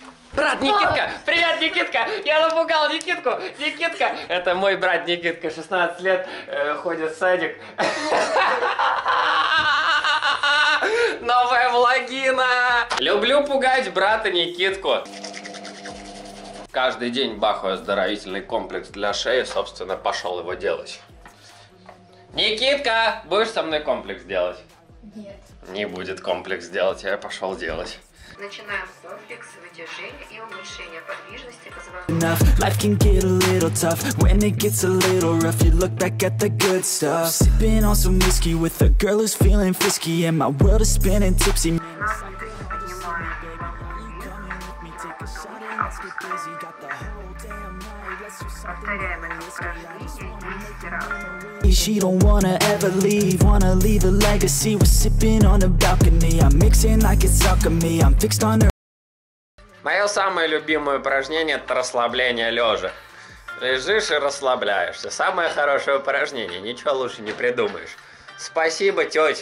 Брат Никитка! Привет, Никитка! Я напугал Никитку! Никитка! Это мой брат Никитка, 16 лет, ходит в садик. Новая влагина! Люблю пугать брата Никитку. Каждый день бахаю оздоровительный комплекс для шеи, собственно, пошел его делать. Никитка, будешь со мной комплекс делать? Нет. Не будет комплекс делать, я пошел делать. Начинаем комплекс вытяжения и улучшения подвижности Life can get a little tough when it gets a little rough. You look back at the good stuff, sipping on some whiskey with a girl who's feeling frisky, and my world is spinning tipsy. She don't wanna ever leave, wanna leave a legacy. We're sipping on the balcony, I'm mixing like it's alchemy, I'm fixed on her. Мое самое любимое упражнение – это расслабление лежа. Лежишь и расслабляешься. Самое хорошее упражнение, ничего лучше не придумаешь. Спасибо, тетя.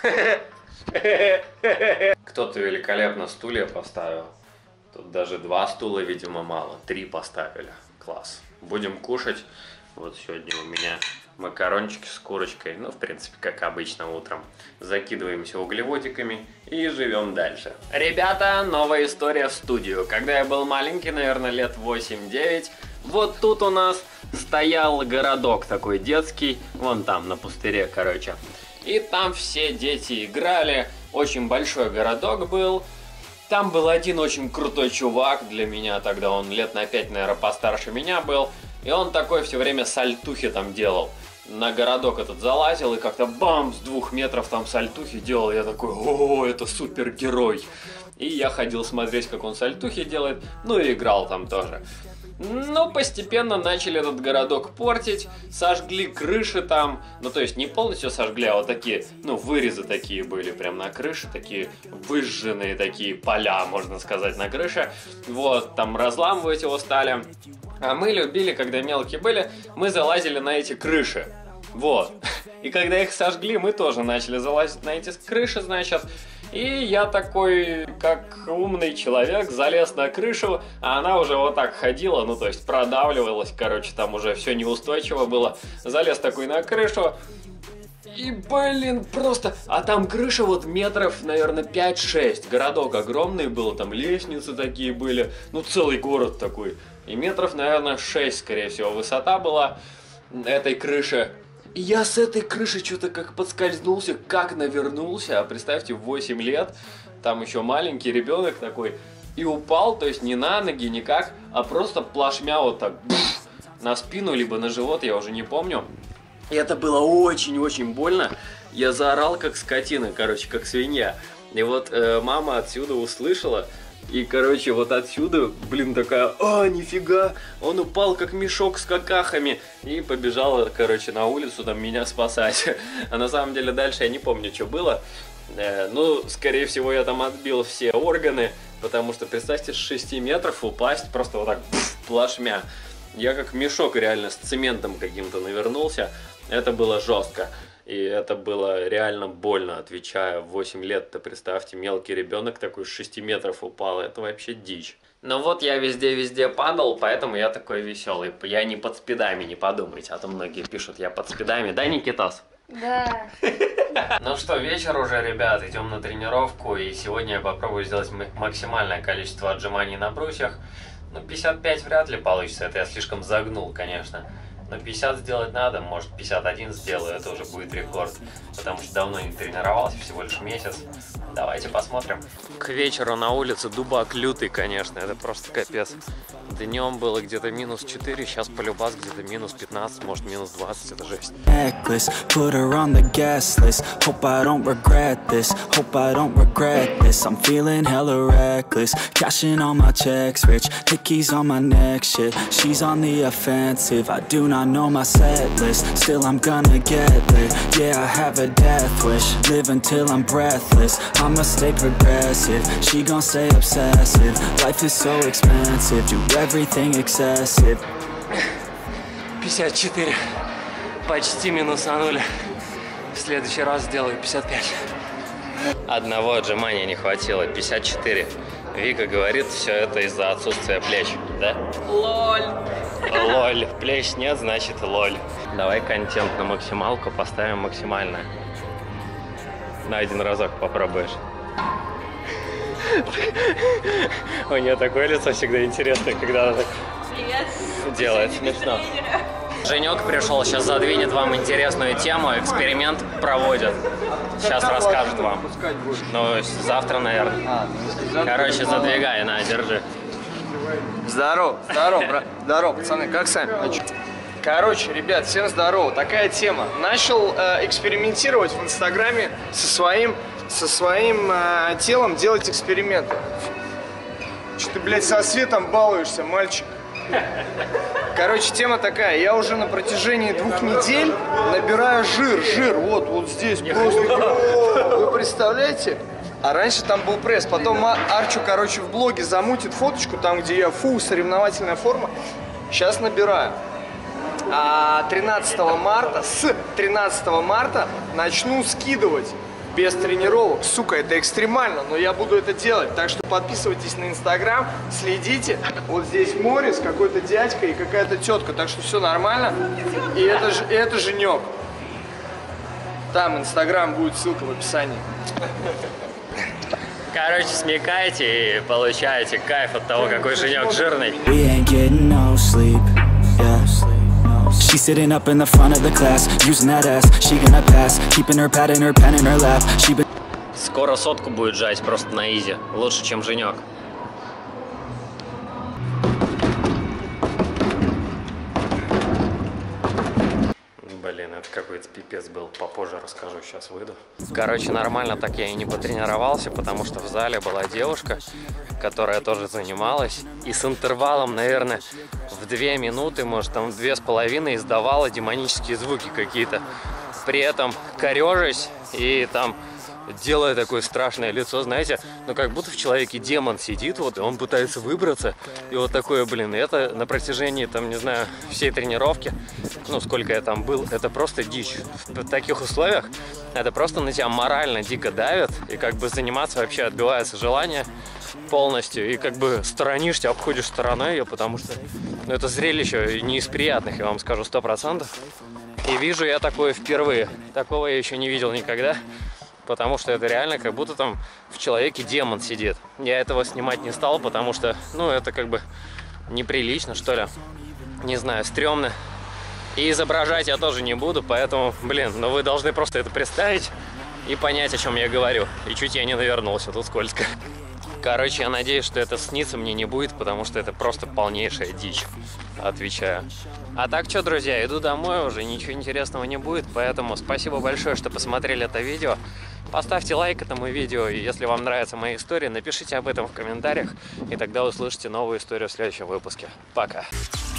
Кто-то великолепно стулья поставил. Тут даже 2 стула, видимо, мало. 3 поставили. Класс. Будем кушать. Вот сегодня у меня макарончики с курочкой. Ну, в принципе, как обычно утром. Закидываемся углеводиками и живем дальше. Ребята, новая история в студию. Когда я был маленький, наверное, лет 8-9, вот тут у нас стоял городок такой детский. Вон там, на пустыре, короче. И там все дети играли. Очень большой городок был. Там был один очень крутой чувак для меня. Тогда он лет на 5, наверное, постарше меня был. И он такой все время сальтухи там делал. На городок этот залазил и как-то бам, с 2 метров там сальтухи делал. Я такой, о, это супергерой. И я ходил смотреть, как он сальтухи делает. Ну и играл там тоже. Но постепенно начали этот городок портить, сожгли крыши там, ну то есть не полностью сожгли, а вот такие, ну вырезы такие были прям на крыше, такие выжженные такие поля, можно сказать, на крыше. Вот, там разламывать его стали. А мы любили, когда мелкие были, мы залазили на эти крыши. Вот. И когда их сожгли, мы тоже начали залазить на эти крыши, значит. И я такой, как умный человек, залез на крышу, а она уже вот так ходила, ну то есть продавливалась, короче, там уже все неустойчиво было. Залез такой на крышу, и, блин, просто... А там крыша вот метров, наверное, 5-6. Городок огромный был, там лестницы такие были, ну целый город такой. И метров, наверное, 6, скорее всего, высота была этой крыши. И я с этой крыши что-то как подскользнулся, как навернулся, а представьте, 8 лет, там еще маленький ребенок такой, и упал, то есть не на ноги, никак, а просто плашмя вот так, на спину, либо на живот, я уже не помню. И это было очень-очень больно, я заорал как скотина, короче, как свинья. И вот мама отсюда услышала. И, короче, вот отсюда, блин, такая, нифига, он упал как мешок с какахами. И побежала, короче, на улицу там меня спасать. А на самом деле дальше я не помню, что было. Ну, скорее всего, я там отбил все органы. Потому что, представьте, с 6 метров упасть просто вот так, плашмя. Я как мешок реально с цементом каким-то навернулся. Это было жестко. И это было реально больно, отвечаю. В 8 лет-то, представьте, мелкий ребенок такой с 6 метров упал. Это вообще дичь. Но вот я везде-везде падал, поэтому я такой веселый. Я не под спидами, не подумайте. А то многие пишут, я под спидами. Да, Никитос? Да. Ну что, вечер уже, ребят. Идем на тренировку. И сегодня я попробую сделать максимальное количество отжиманий на брусьях. Ну, 55 вряд ли получится. Это я слишком загнул, конечно. Но 50 сделать надо, может 51 сделаю, это уже будет рекорд. Потому что давно не тренировался, всего лишь месяц. Давайте посмотрим. К вечеру на улице дубак лютый, конечно, это просто капец. Днем было где-то минус 4, сейчас полюбас где-то минус 15, может минус 20, это жесть. Put her on the gas list. Hope I don't regret this. Hope I don't regret this. I'm feeling hella reckless. Cashing all my checks, rich. Hickeys on my neck, shit. She's on the offensive. I do not know my set list. Still I'm gonna get lit. Yeah, I have a death wish. Live until I'm breathless. I'ma stay progressive. She gon' stay obsessive. Life is so expensive. Do everything excessive. 54. Почти минусанули. В следующий раз сделаю 55. Одного отжимания не хватило. 54. Вика говорит, все это из-за отсутствия плеч, да? Лоль. Лоль. Плеч нет, значит лоль. Давай контент на максималку поставим максимально. На один разок попробуешь. У нее такое лицо всегда интересное, когда она так делает. Смешно. Женек пришел, сейчас задвинет вам интересную тему, эксперимент проводят. Сейчас расскажет вам. Ну, завтра, наверное. Короче, задвигай, на, держи. Здорово, здорово, брат. Здорово, пацаны, как сами? Короче, ребят, всем здорово. Такая тема. Начал экспериментировать в Инстаграме со своим телом, делать эксперименты. Что ты, блядь, со светом балуешься, мальчик? Короче, тема такая. Я уже на протяжении 2 недель набираю жир, вот здесь просто. Вы представляете? А раньше там был пресс. Потом Арчу, короче, в блоге замутит фоточку, там, где я, соревновательная форма. Сейчас набираю. А 13 марта начну скидывать. Без тренировок. Сука, это экстремально, но я буду это делать. Так что подписывайтесь на Инстаграм, следите. Вот здесь море с какой-то дядькой и какая-то тетка. Так что все нормально. И это Женек. Там Инстаграм будет, ссылка в описании. Короче, смекайте и получаете кайф от того, какой Женек жирный. She's sitting up in the front of the class, using that ass, she gonna pass, keeping her pad and her pen in her lap. She been... Скоро сотку будет жать просто на изи, лучше, чем Женек. Блин, это какой-то пипец был, попозже расскажу, сейчас выйду. Короче, нормально так я и не потренировался, потому что в зале была девушка, которая тоже занималась, и с интервалом, наверное, в 2 минуты, может, там в 2,5 издавала демонические звуки какие-то. При этом корежась и там делая такое страшное лицо, знаете, ну как будто в человеке демон сидит, вот, и он пытается выбраться, и вот такое, блин, это на протяжении, там, не знаю, всей тренировки, ну, сколько я там был, это просто дичь. В таких условиях это просто на тебя морально дико давит, и как бы заниматься вообще отбивается желание полностью, и как бы сторонишься, обходишь стороной ее, потому что, ну, это зрелище не из приятных, я вам скажу, 100%. И вижу я такое впервые, такого я еще не видел никогда. Потому что это реально как будто там в человеке демон сидит. Я этого снимать не стал, потому что, ну, это как бы неприлично, что ли. Не знаю, стрёмно. И изображать я тоже не буду, поэтому, блин, ну вы должны просто это представить и понять, о чем я говорю. И чуть я не навернулся, тут скользко. Короче, я надеюсь, что это снится мне не будет, потому что это просто полнейшая дичь. Отвечаю. А так что, друзья, иду домой, уже ничего интересного не будет, поэтому спасибо большое, что посмотрели это видео. Поставьте лайк этому видео, и если вам нравятся мои истории, напишите об этом в комментариях, и тогда услышите новую историю в следующем выпуске. Пока!